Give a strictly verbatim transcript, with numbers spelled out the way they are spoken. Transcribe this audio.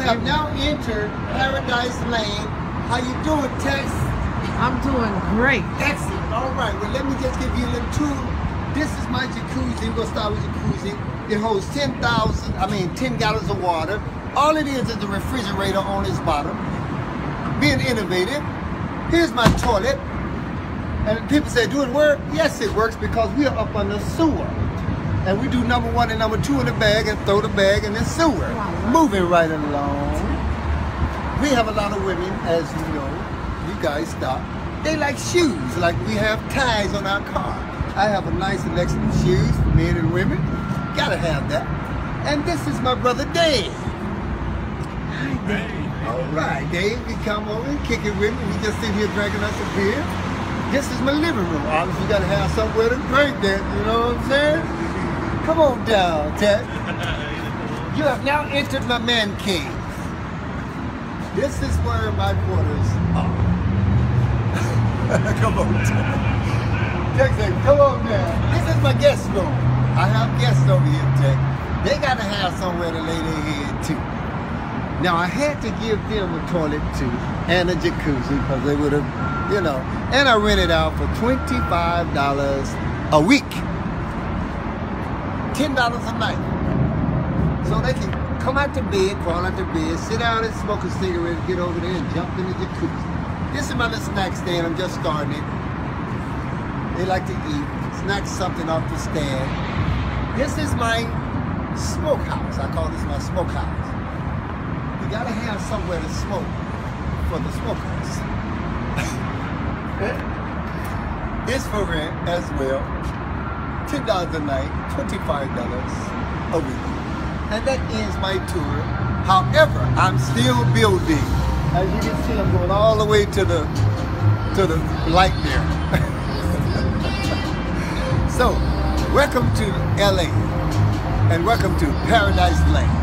have now entered Paradise Lane. How you doing, Tex? I'm doing great. Excellent. All right. Well, let me just give you a little tour. This is my jacuzzi. We're gonna start with jacuzzi. It holds ten thousand. I mean, ten gallons of water. All it is is the refrigerator on its bottom. Being innovative. Here's my toilet. And people say, do it work? Yes, it works because we are up on the sewer. And we do number one and number two in the bag and throw the bag in the sewer. Moving right along. We have a lot of women, as you know. You guys stop. They like shoes, like we have ties on our car. I have a nice selection of shoes for men and women. Gotta have that. And this is my brother Dave. Hi, Dave. All right, Dave, you come over and kick it with me. We just sit here drinking us a beer. This is my living room. Obviously, you gotta have somewhere to drink that, you know what I'm saying? Come on down, Ted. You have now entered my man cave. This is where my quarters are. Come on, Ted. Ted said, come on down. This is my guest room. I have guests over here, Ted. They gotta have somewhere to lay their head too. Now, I had to give them a toilet too and a jacuzzi because they would have, you know, and I rented out for twenty-five dollars a week. ten dollars a night. So they can come out to bed, crawl out to bed, sit down and smoke a cigarette, get over there and jump in the jacuzzi. This is my little snack stand. I'm just starting it. They like to eat, snack something off the stand. This is my smokehouse. I call this my smokehouse. You gotta have somewhere to smoke for the smokehouse. It's for rent as well. ten dollars a night, twenty-five dollars a week. And that ends my tour. However, I'm still building. As you can see, I'm going all the way to the to the light there. So, welcome to L A and welcome to Paradise Lane.